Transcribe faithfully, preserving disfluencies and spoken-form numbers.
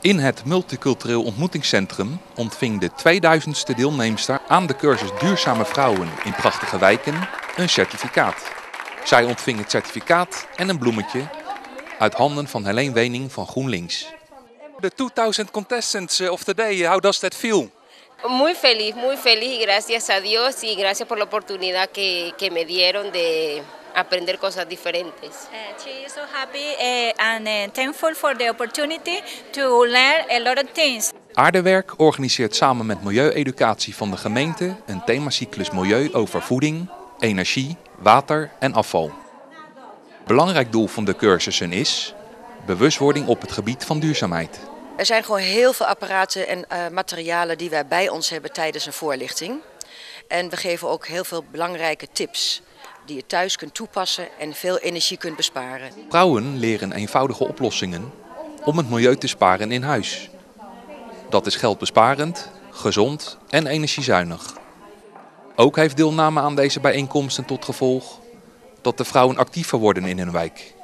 In het multicultureel ontmoetingscentrum ontving de tweeduizendste deelnemster aan de cursus Duurzame Vrouwen in Prachtige Wijken een certificaat. Zij ontving het certificaat en een bloemetje uit handen van Helene Wening van GroenLinks. The two thousand contestants of the day, how does that feel? Muy feliz, muy feliz y gracias a Dios y gracias por la oportunidad que, que me dieron de aprender cosas diferentes. Uh, she is so happy uh, and uh, thankful for the opportunity to learn a lot of things. Aardewerk organiseert samen met Milieueducatie van de gemeente een themacyclus milieu over voeding, energie, water en afval. Belangrijk doel van de cursussen is bewustwording op het gebied van duurzaamheid. Er zijn gewoon heel veel apparaten en uh, materialen die wij bij ons hebben tijdens een voorlichting. En we geven ook heel veel belangrijke tips die je thuis kunt toepassen en veel energie kunt besparen. Vrouwen leren eenvoudige oplossingen om het milieu te sparen in huis. Dat is geldbesparend, gezond en energiezuinig. Ook heeft deelname aan deze bijeenkomsten tot gevolg dat de vrouwen actiever worden in hun wijk.